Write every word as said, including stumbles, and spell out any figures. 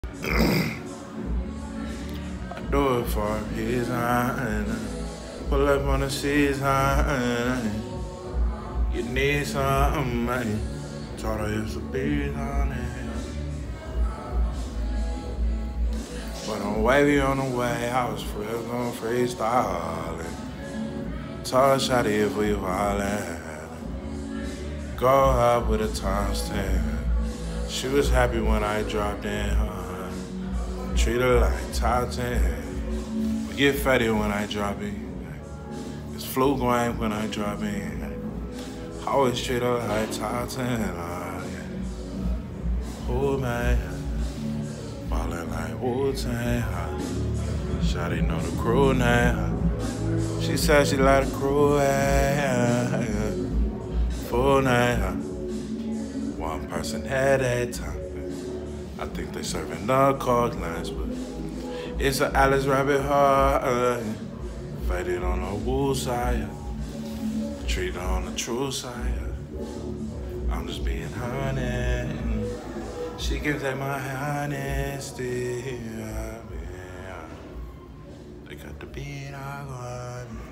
I do it for a reason. Pull up on the season. You need something, man. Told her it's a beat on it. But I'm wavy on the way. I was real gon' freestyle. Told Shawty if we violent. Go up with a times ten. She was happy when I dropped in. Huh? Treat her like top ten. We get fatty when I drop in. It's flu going when I drop in. Always treat her like top ten. Uh, yeah. Oh man, ballin' like Wu-Tang. Uh. Shawty know the crew name. She said she like the crew. Uh, full name. Uh. One person had a time. I think they serving the cold lines, but it's a Alice Rabbit heart. Uh, faded on the woo side. Treat her on the true side. I'm just being honest. She can take my honesty. Yeah. They got the beat I want.